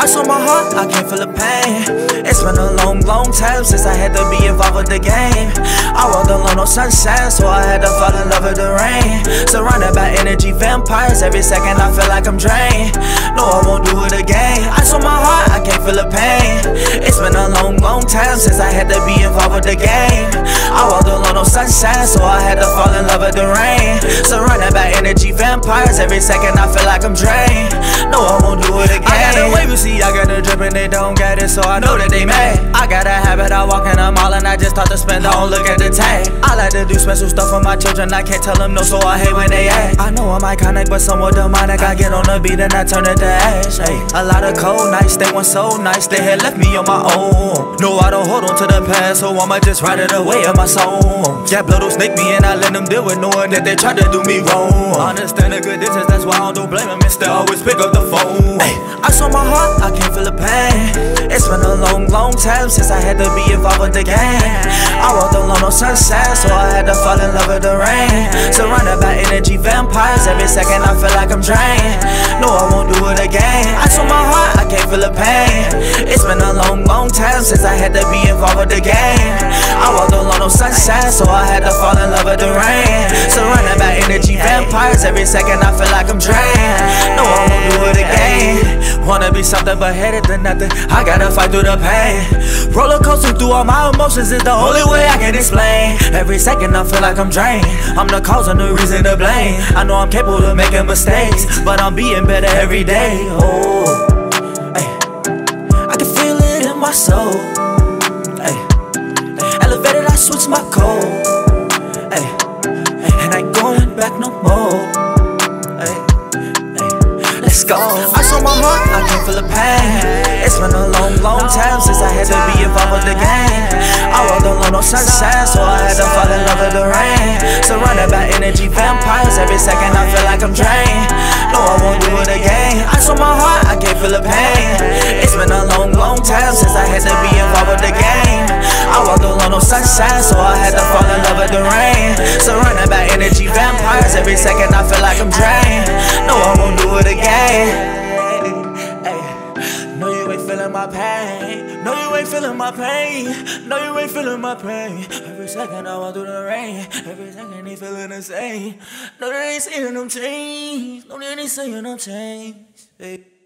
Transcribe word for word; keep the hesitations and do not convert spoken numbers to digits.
Ice on my heart, I can't feel the pain. It's been a long, long time since I had to be involved with the game. I walked alone, no sunshine, so I had to fall in love with the rain. Surrounded by energy vampires, every second I feel like I'm drained. No, I won't do it again. Ice on my heart, I can't feel the pain. It's been a long, long time since I had to be involved with the game. I walked alone, no sunshine, so I had to fall in love with the rain. Surrounded by energy vampires, every second I feel like I'm drained. No, I won't do it again. I got the wave, you see, I got the drip and they don't get it, so I know that they mad. I got a habit, I walk in the mall and I just start to spend, I don't look at the tag. I like to do special stuff for my children, I can't tell them no, so I hate when they act. I know I'm iconic, but somewhat demonic. I get on the beat and I turn it to ash. Ay, a lot of cold nights, they went so nice, they had left me on my own. No, I don't hold on to the past, so I'ma just ride it away in my soul. Yeah, blood will snake me and I let them deal with knowing that they try to do me wrong. I understand the good distance, that's why I don't blame them, instead always pick up the phone. Ay, ice on my heart, I can't feel the pain. It's been a long, long time since I had to be involved with the game. I walked alone, no sunshine, so I had to fall in love with the rain. Surrounded by energy vampires, every second I feel like I'm drained. No, I won't do it again. Ice on my heart, I can't feel the pain. It's been a long, long time since I had to be involved with the game. I walked alone, no sunshine, so I had to fall in love with the rain. Surrounded by energy vampires, every second I feel like I'm drained. No, I won't do it again. Wanna be something but headed to nothing, I gotta fight through the pain. Roller coasting through all my emotions is the only way I can explain. Every second I feel like I'm drained. I'm the cause and the reason to blame. I know I'm capable of making mistakes, but I'm being better every day. Oh, ay, I can feel it in my soul. Ay, elevated, I switch my code. Ay, and I ain't going back no more. Ay, ay, let's go. Ice on my heart, I can't feel the pain. It's been a long, long time since I had to be involved with the game. I walked alone, no sunshine, so I had to fall in love with the rain. Surrounded by energy vampires, every second I feel like I'm drained. No, I won't do it again. Ice on my heart, I can't feel the pain. It's been a long, long time since I had to be involved with the game. I walked alone, no sunshine, so I had to fall in love with the rain. Surrounded by energy vampires, every second I feel like I'm drained. No, I won't do it again. No, you ain't feeling my pain. No, you ain't feeling my pain. No, you ain't feeling my pain. Every second I walk through the rain, every second they feeling the same. No, they ain't seeing them change. No, they ain't seeing them change. Hey.